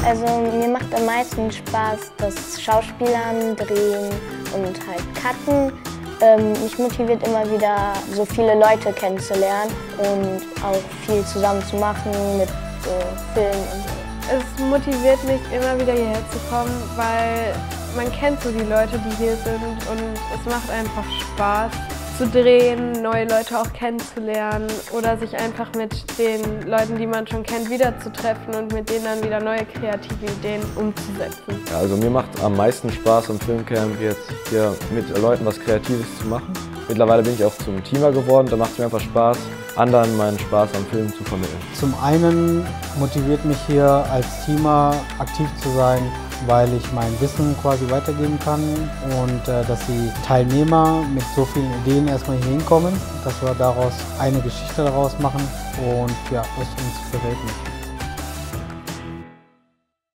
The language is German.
Also mir macht am meisten Spaß das Schauspielern, Drehen und halt Cutten. Mich motiviert immer wieder, so viele Leute kennenzulernen und auch viel zusammen zu machen mit so Filmen und so. Es motiviert mich immer wieder hierher zu kommen, weil man kennt so die Leute, die hier sind und es macht einfach Spaß zu drehen, neue Leute auch kennenzulernen oder sich einfach mit den Leuten, die man schon kennt, wieder zu treffen und mit denen dann wieder neue kreative Ideen umzusetzen. Ja, also mir macht am meisten Spaß am Filmcamp jetzt hier mit Leuten was Kreatives zu machen. Mittlerweile bin ich auch zum Teamer geworden, da macht es mir einfach Spaß, anderen meinen Spaß am Film zu vermitteln. Zum einen motiviert mich hier als Teamer aktiv zu sein, weil ich mein Wissen quasi weitergeben kann und dass die Teilnehmer mit so vielen Ideen erstmal hier hinkommen, dass wir daraus eine Geschichte daraus machen und ja, das inspiriert mich.